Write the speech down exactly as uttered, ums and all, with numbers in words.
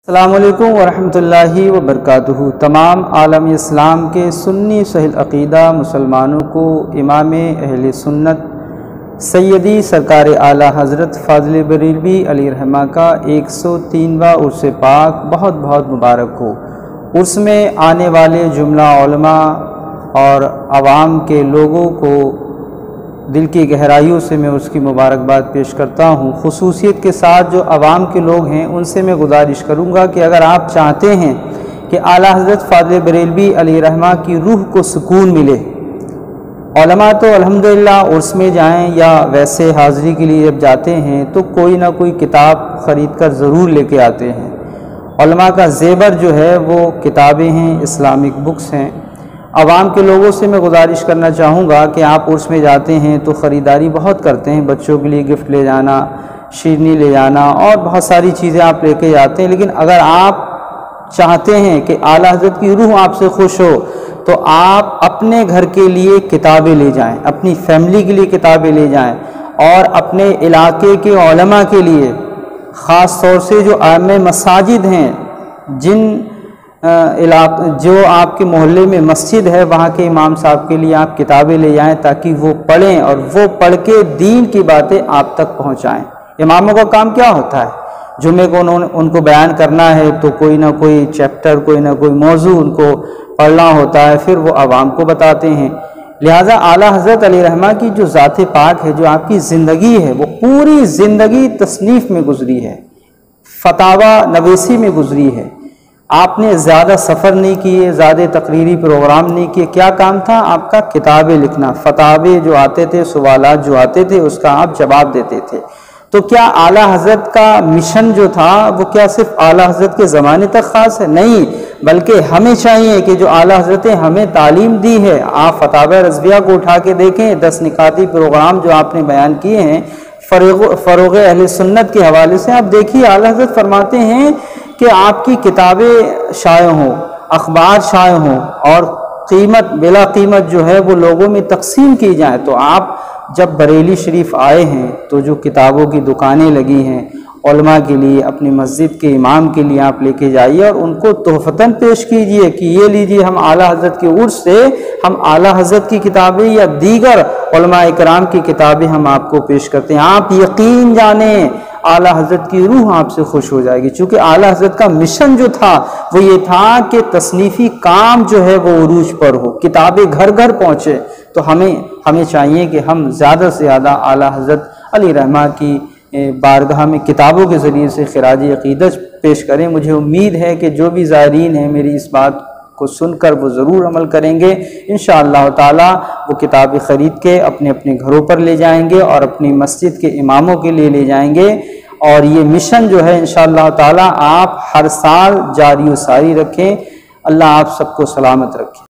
السلام علیکم ورحمۃ اللہ وبرکاتہ۔ تمام عالم اسلام کے سنی صحیح عقیدہ مسلمانوں کو امام اہل سنت سیدی سرکار اعلیٰ حضرت فاضل بریلوی علیہ رحمہ کا ایک سو تینواں عرس پاک بہت بہت مبارک ہو۔ عرس میں آنے والے جملہ علماء اور عوام کے لوگوں کو دل کی گہرائیوں سے میں اس کی مبارکباد پیش کرتا ہوں۔ خصوصیت کے ساتھ جو عوام کے لوگ ہیں ان سے میں گزارش کروں گا کہ اگر آپ چاہتے ہیں کہ اعلیٰ حضرت فاضل بریلوی علیہ رحمہ کی روح کو سکون ملے، علماء تو الحمدللہ عرس میں جائیں یا ویسے حاضری کے لیے جب جاتے ہیں تو کوئی نہ کوئی کتاب خرید کر ضرور لے کے آتے ہیں۔ علماء کا زیور جو ہے وہ کتابیں ہیں، اسلامک بکس ہیں۔ عوام کے لوگوں سے میں گزارش کرنا چاہوں گا کہ آپ عرس میں جاتے ہیں تو خریداری بہت کرتے ہیں، بچوں کے لیے گفٹ لے جانا، شیرنی لے جانا اور بہت ساری چیزیں آپ لے کے جاتے ہیں، لیکن اگر آپ چاہتے ہیں کہ اعلیٰ حضرت کی روح آپ سے خوش ہو تو آپ اپنے گھر کے لیے کتابیں لے جائیں، اپنی فیملی کے لیے کتابیں لے جائیں اور اپنے علاقے کے علماء کے لیے، خاص طور سے جو عامہ مساجد ہیں، جن علاقے جو آپ کے محلے میں مسجد ہے، وہاں کے امام صاحب کے لیے آپ کتابیں لے جائیں تاکہ وہ پڑھیں اور وہ پڑھ کے دین کی باتیں آپ تک پہنچائیں۔ اماموں کا کام کیا ہوتا ہے؟ جمعے کو انہوں نے ان کو بیان کرنا ہے تو کوئی نہ کوئی چیپٹر، کوئی نہ کوئی موضوع ان کو پڑھنا ہوتا ہے، پھر وہ عوام کو بتاتے ہیں۔ لہٰذا اعلیٰ حضرت علیہ رحمہ کی جو ذات پاک ہے، جو آپ کی زندگی ہے، وہ پوری زندگی تصنیف میں گزری ہے، فتاوی نویسی میں گزری ہے۔ آپ نے زیادہ سفر نہیں کیے، زیادہ تقریری پروگرام نہیں کیے، کیا کام تھا آپ کا؟ کتابیں لکھنا، فتاوی جو آتے تھے، سوالات جو آتے تھے اس کا آپ جواب دیتے تھے۔ تو کیا اعلیٰ حضرت کا مشن جو تھا وہ کیا صرف اعلیٰ حضرت کے زمانے تک خاص ہے؟ نہیں، بلکہ ہمیں چاہیے کہ جو اعلیٰ حضرت ہمیں تعلیم دی ہے، آپ فتاوی رضویہ کو اٹھا کے دیکھیں، دس نکاتی پروگرام جو آپ نے بیان کیے ہیں فروغ اہل سنت کے حوالے سے، آپ دیکھیے اعلیٰ حضرت فرماتے ہیں کہ آپ کی کتابیں شائع ہوں، اخبار شائع ہوں اور قیمت بلا قیمت جو ہے وہ لوگوں میں تقسیم کی جائیں۔ تو آپ جب بریلی شریف آئے ہیں تو جو کتابوں کی دکانیں لگی ہیں علماء کے لیے، اپنی مسجد کے امام کے لیے آپ لے کے جائیے اور ان کو تحفتاً پیش کیجئے کہ یہ لیجئے، ہم اعلیٰ حضرت کے عرس سے ہم اعلیٰ حضرت کی کتابیں یا دیگر علماء اکرام کی کتابیں ہم آپ کو پیش کرتے ہیں۔ آپ یقین جانیں اعلیٰ حضرت کی روح آپ سے خوش ہو جائے گی، چونکہ اعلیٰ حضرت کا مشن جو تھا وہ یہ تھا کہ تصنیفی کام جو ہے وہ عروج پر ہو، کتابیں گھر گھر پہنچے۔ تو ہمیں ہمیں چاہیے کہ ہم زیادہ سے زیادہ اعلیٰ حضرت علیہ رحمہ کی بارگاہ میں کتابوں کے ذریعے سے خراج عقیدت پیش کریں۔ مجھے امید ہے کہ جو بھی زائرین ہیں میری اس بات کو سن کر وہ ضرور عمل کریں گے۔ انشاءاللہ تعالی وہ کتابیں خرید کے اپنے اپنے گھروں پر لے جائیں گے اور اپنی مسجد کے اماموں کے لیے لے جائیں گے، اور یہ مشن جو ہے انشاءاللہ تعالی آپ ہر سال جاری و ساری رکھیں۔ اللہ آپ سب کو سلامت رکھے۔